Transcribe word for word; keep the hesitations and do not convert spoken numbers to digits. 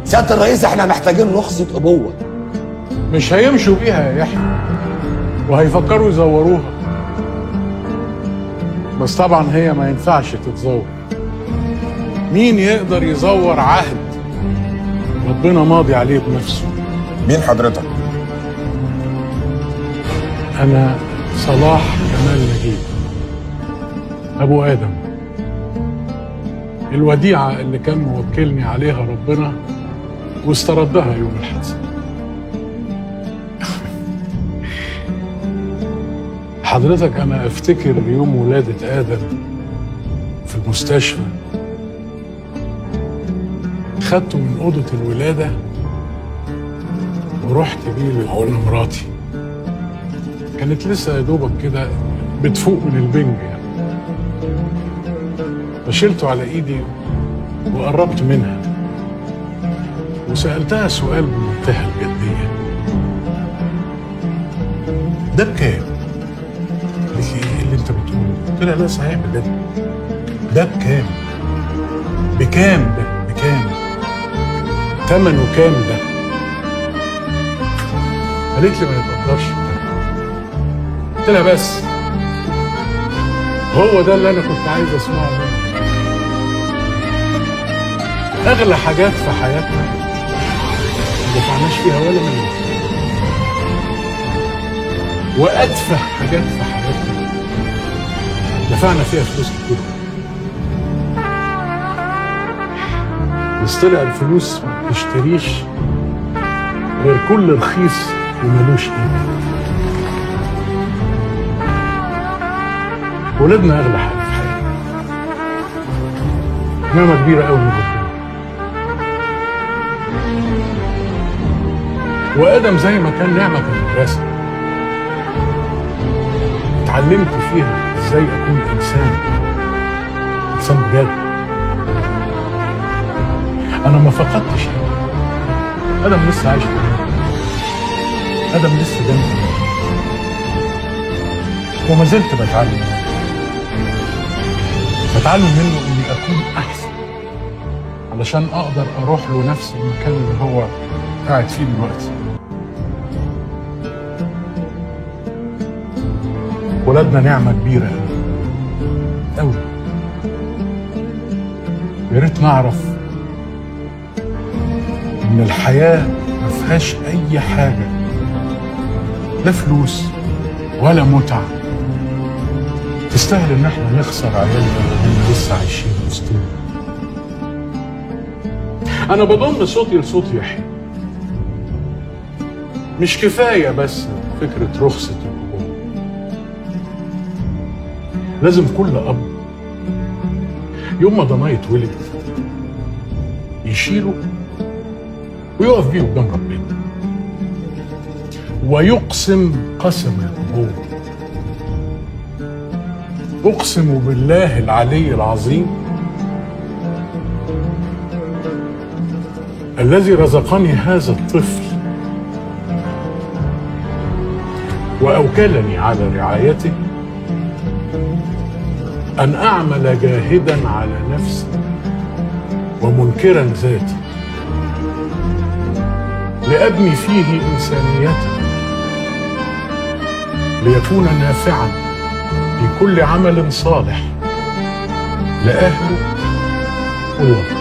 سياده الرئيس احنا محتاجين رخصه ابوه. مش هيمشوا بيها يا يحيى، وهيفكروا يزوروها، بس طبعا هي ما ينفعش تتزور. مين يقدر يزور عهد ربنا ماضي عليه بنفسه؟ مين حضرتك؟ أنا صلاح كمال نجيب، أبو آدم، الوديعة اللي كان موكلني عليها ربنا واستردها يوم الحادثة. حضرتك أنا أفتكر يوم ولادة آدم في المستشفى، خدته من أوضة الولادة ورحت بيه لعون مراتي، كانت لسه يا دوبك كده بتفوق من البنج يعني. فشلته على ايدي وقربت منها وسألتها سؤال بمنتهى الجدية: ده بكام؟ قالت لي: ايه اللي انت بتقوله؟ قلت لها: لا صحيح بجد، ده بكام؟ بكام ده؟ بكام؟ ثمنه كام ده؟ قالت لي: ما يتقدرش. قلت لها: بس هو ده اللي انا كنت عايز اسمعه منك. اغلى حاجات في حياتنا ما دفعناش فيها ولا مليم، وادفع حاجات في حياتنا دفعنا فيها فلوس كتير، بس طلع الفلوس ما بتشتريش غير كل رخيص وملوش قيمه. ولادنا اغلى حاجه في حياتنا، نعمه كبيره قوي من ربنا. وادم زي ما كان نعمه كمدرسه اتعلمت فيها ازاي اكون انسان انسان بجد. انا ما فقدتش حاجه، ادم لسه عايش معايا، ادم لسه جنبي وما زلت بتعلم بتعلم منه اني اكون احسن علشان اقدر اروح له نفس المكان اللي هو قاعد فيه دلوقتي. ولادنا نعمه كبيره قوي قوي، يا ريت نعرف ان الحياه ما فيهاش اي حاجه، لا فلوس ولا متعه تستاهل ان احنا نخسر عيالنا وهم لسه عايشين وسطنا. انا بضم صوتي لصوت يحيى، مش كفايه بس فكره رخصه الابوه، لازم كل اب يوم ما ضناه يتولد يشيله ويقف بيه قدام ربنا ويقسم قسم الابوه. أقسم بالله العلي العظيم الذي رزقني هذا الطفل وأوكلني على رعايته أن أعمل جاهدا على نفسي ومنكرا ذاتي لأبني فيه إنسانيته ليكون نافعا في كل عمل صالح لأهله والوطن.